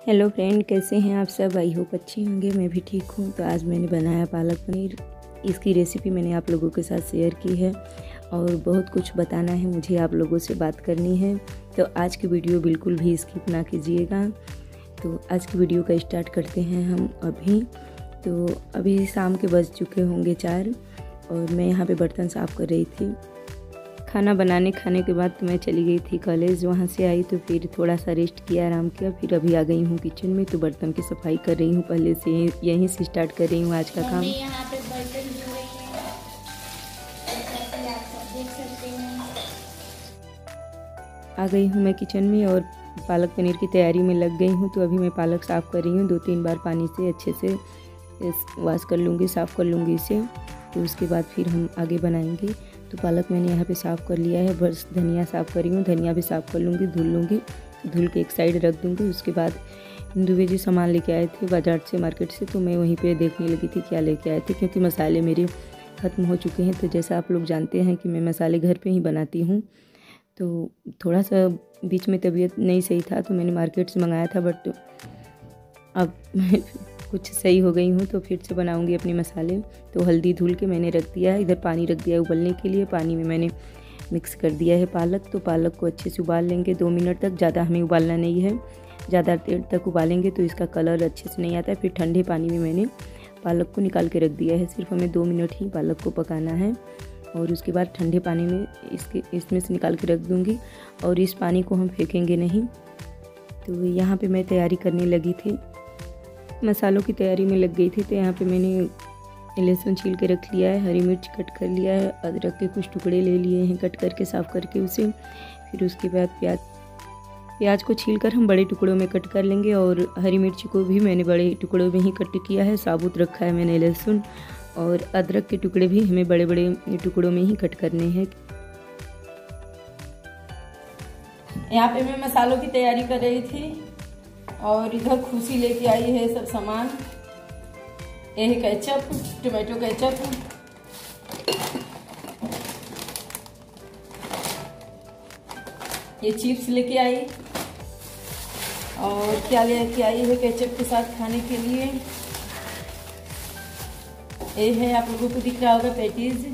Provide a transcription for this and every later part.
Hello friend, कैसे हैं आप सब। आई होप अच्छे होंगे। मैं भी ठीक हूँ। तो आज मैंने बनाया पालक पनीर। इसकी रेसिपी मैंने आप लोगों के साथ शेयर की है और बहुत कुछ बताना है मुझे, आप लोगों से बात करनी है। तो आज की वीडियो बिल्कुल भी स्किप ना कीजिएगा। तो आज की वीडियो का स्टार्ट करते हैं हम अभी। तो अभी शाम के बज चुके होंगे 4 और मैं यहाँ पे बर्तन साफ़ कर रही थी। खाना खाने के बाद तो मैं चली गई थी कॉलेज। वहाँ से आई तो फिर थोड़ा सा रेस्ट किया, आराम किया। फिर अभी आ गई हूँ किचन में, तो बर्तन की सफाई कर रही हूँ। पहले से यहीं से स्टार्ट कर रही हूँ आज का काम। यहाँ पे बर्तन धो रही हैं, जैसे कि आप सब देख सकते हैं। आ गई हूँ मैं किचन में और पालक पनीर की तैयारी में लग गई हूँ। तो अभी मैं पालक साफ़ कर रही हूँ। 2-3 बार पानी से अच्छे से वॉश कर लूँगी, साफ़ कर लूँगी इसे। तो उसके बाद फिर हम आगे बनाएंगे। तो पालक मैंने यहाँ पे साफ़ कर लिया है। बस धनिया साफ़ कर रही हूँ। धनिया भी साफ़ कर लूँगी, धुल लूँगी। धुल के एक साइड रख दूँगी। उसके बाद दुबे जी सामान लेके आए थे बाजार से, मार्केट से। तो मैं वहीं पे देखने लगी थी क्या लेके आए थे, क्योंकि मसाले मेरे ख़त्म हो चुके हैं। तो जैसा आप लोग जानते हैं कि मैं मसाले घर पे ही बनाती हूँ। तो थोड़ा सा बीच में तबीयत नहीं सही था तो मैंने मार्केट से मंगाया था, बट अब कुछ सही हो गई हूँ तो फिर से बनाऊँगी अपने मसाले। तो हल्दी धुल के मैंने रख दिया है। इधर पानी रख दिया है उबलने के लिए। पानी में मैंने मिक्स कर दिया है पालक। तो पालक को अच्छे से उबाल लेंगे 2 मिनट तक। ज़्यादा हमें उबालना नहीं है, ज़्यादा देर तक उबालेंगे तो इसका कलर अच्छे से नहीं आता है। फिर ठंडे पानी में मैंने पालक को निकाल के रख दिया है। सिर्फ हमें 2 मिनट ही पालक को पकाना है और उसके बाद ठंडे पानी में इसमें से निकाल के रख दूँगी। और इस पानी को हम फेंकेंगे नहीं। तो यहाँ पे मैं तैयारी करने लगी थी, मसालों की तैयारी में लग गई थी। तो यहाँ पे मैंने लहसुन छील के रख लिया है, हरी मिर्च कट कर लिया है, अदरक के कुछ टुकड़े ले लिए हैं कट करके, साफ़ करके उसे। फिर उसके बाद प्याज को छील कर हम बड़े टुकड़ों में कट कर लेंगे। और हरी मिर्च को भी मैंने बड़े टुकड़ों में ही कट किया है। साबुत रखा है मैंने लहसुन, और अदरक के टुकड़े भी हमें बड़े बड़े टुकड़ों में ही कट करने हैं। यहाँ पे मैं मसालों की तैयारी कर रही थी और इधर खुशी लेके आई है सब सामान। ये है केचप, टोमेटो केचप, ये चिप्स लेके आई। और क्या लेके आई है केचप के साथ खाने के लिए, ये है आप लोगों को दिख रहा होगा पैटीज।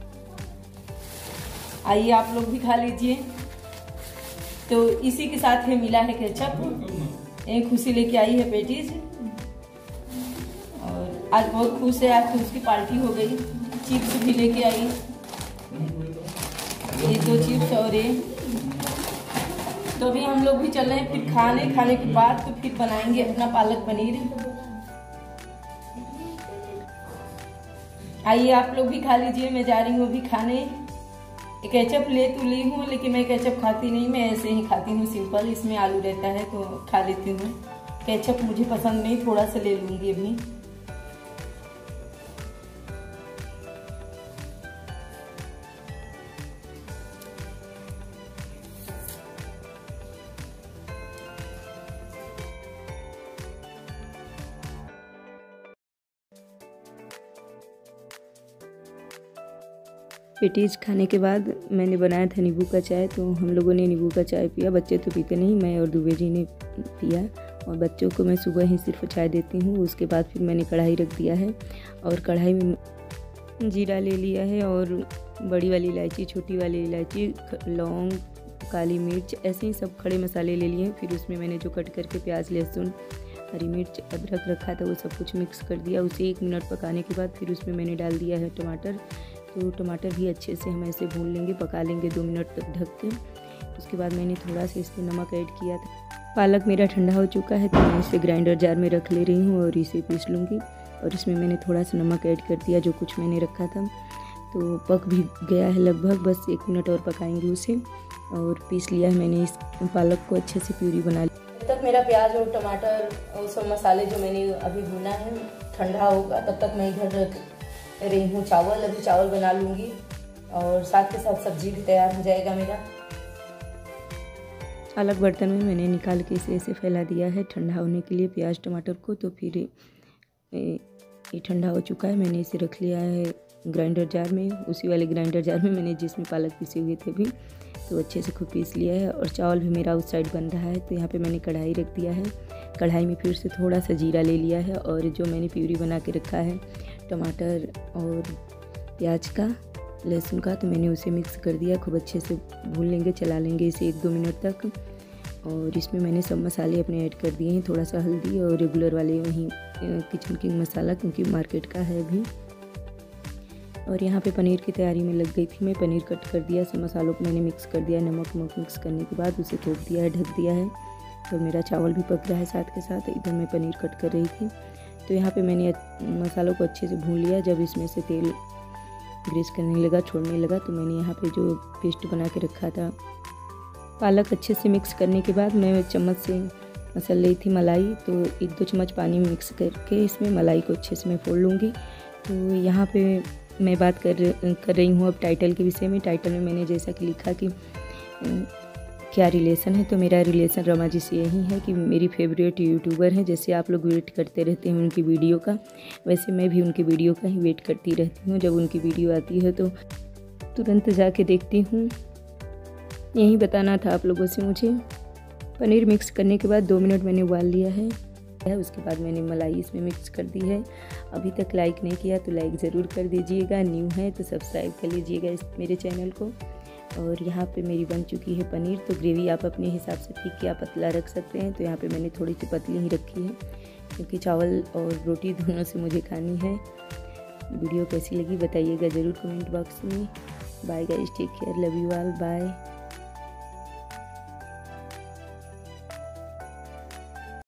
आइए आप लोग भी खा लीजिए। तो इसी के साथ है मिला है केचप। ये खुशी लेके आई है पैटीज और आज बहुत खुश है। आज तो उसकी पार्टी हो गई। चिप्स भी लेके आई, ये 2 चिप्स और ये। तो अभी हम लोग भी चल रहे हैं फिर खाने के बाद तो फिर बनाएंगे अपना पालक पनीर। आइए आप लोग भी खा लीजिए। मैं जा रही हूँ अभी खाने। केचप ले तो ली हूँ, लेकिन मैं केचप खाती नहीं, मैं ऐसे ही खाती हूँ सिंपल। इसमें आलू रहता है तो खा लेती हूँ। केचप मुझे पसंद नहीं, थोड़ा सा ले लूँगी अभी। पेटीज खाने के बाद मैंने बनाया था नींबू का चाय। तो हम लोगों ने नींबू का चाय पिया। बच्चे तो पीते नहीं, मैं और दुबे जी ने पिया। और बच्चों को मैं सुबह ही सिर्फ चाय देती हूँ। उसके बाद फिर मैंने कढ़ाई रख दिया है और कढ़ाई में जीरा ले लिया है और बड़ी वाली इलायची, छोटी वाली इलायची, लौंग, काली मिर्च, ऐसे ही सब खड़े मसाले ले लिए हैं। फिर उसमें मैंने जो कट करके प्याज, लहसुन, हरी मिर्च, अदरक रखा था वो सब कुछ मिक्स कर दिया। उसे 1 मिनट पकाने के बाद फिर उसमें मैंने डाल दिया है टमाटर। तो टमाटर भी अच्छे से हम ऐसे भून लेंगे, पका लेंगे 2 मिनट तक ढक के। उसके बाद मैंने थोड़ा सा इसमें नमक ऐड किया था। पालक मेरा ठंडा हो चुका है तो मैं इसे ग्राइंडर जार में रख ले रही हूँ और इसे पीस लूँगी। और इसमें मैंने थोड़ा सा नमक ऐड कर दिया, जो कुछ मैंने रखा था। तो पक भी गया है लगभग, बस 1 मिनट और पकाएंगे उसे। और पीस लिया है मैंने इस पालक को, अच्छे से प्यूरी बना ली। तब तक मेरा प्याज और टमाटर और सब मसाले जो मैंने अभी भुना है ठंडा होगा, तब तक मैं इधर रख रही हूँ चावल। अभी चावल बना लूँगी और साथ के साथ सब्जी भी तैयार हो जाएगा मेरा। अलग बर्तन में मैंने निकाल के इसे ऐसे फैला दिया है ठंडा होने के लिए प्याज टमाटर को। तो फिर ये ठंडा हो चुका है। मैंने इसे रख लिया है ग्राइंडर जार में, उसी वाले ग्राइंडर जार में मैंने जिसमें पालक पीसे हुए थे भी। तो अच्छे से खूब पीस लिया है और चावल भी मेरा उस साइड बन रहा है। तो यहाँ पे मैंने कढ़ाई रख दिया है। कढ़ाई में फिर से थोड़ा सा जीरा ले लिया है और जो मैंने प्यूरी बना के रखा है टमाटर और प्याज का, लहसुन का, तो मैंने उसे मिक्स कर दिया। खूब अच्छे से भून लेंगे, चला लेंगे इसे 1-2 मिनट तक। और इसमें मैंने सब मसाले अपने ऐड कर दिए हैं, थोड़ा सा हल्दी और रेगुलर वाले वहीं किचन किंग मसाला, क्योंकि मार्केट का है अभी। और यहाँ पे पनीर की तैयारी में लग गई थी मैं। पनीर कट कर दिया, सब मसालों को मैंने मिक्स कर दिया। नमक मिक्स करने के बाद उसे थोप दिया है, ढक दिया है। और मेरा चावल भी पक रहा है साथ के साथ। इधर मैं पनीर कट कर रही थी। तो यहाँ पे मैंने मसालों को अच्छे से भून लिया। जब इसमें से तेल ग्रीस करने लगा, छोड़ने लगा, तो मैंने यहाँ पे जो पेस्ट बना के रखा था पालक अच्छे से मिक्स करने के बाद मैं चम्मच से मसल रही थी मलाई। तो 1-2 चम्मच पानी मिक्स करके इसमें मलाई को अच्छे से मैं फोड़ लूँगी। तो यहाँ पे मैं बात कर रही हूँ अब टाइटल के विषय में। टाइटल में मैंने जैसा कि लिखा कि क्या रिलेशन है, तो मेरा रिलेशन रमा जी से यही है कि मेरी फेवरेट यूट्यूबर हैं। जैसे आप लोग वेट करते रहते हैं उनकी वीडियो का, वैसे मैं भी उनकी वीडियो का ही वेट करती रहती हूँ। जब उनकी वीडियो आती है तो तुरंत जाके देखती हूँ। यही बताना था आप लोगों से मुझे। पनीर मिक्स करने के बाद 2 मिनट मैंने उबाल लिया है। उसके बाद मैंने मलाई इसमें मिक्स कर दी है। अभी तक लाइक नहीं किया तो लाइक ज़रूर कर दीजिएगा, न्यू है तो सब्सक्राइब कर लीजिएगा इस मेरे चैनल को। और यहाँ पे मेरी बन चुकी है पनीर। तो ग्रेवी आप अपने हिसाब से ठीक या पतला रख सकते हैं। तो यहाँ पे मैंने थोड़ी सी पतली ही रखी है, क्योंकि चावल और रोटी दोनों से मुझे खानी है। वीडियो कैसी लगी बताइएगा ज़रूर कमेंट बॉक्स में। Bye guys, take care, love you all, bye.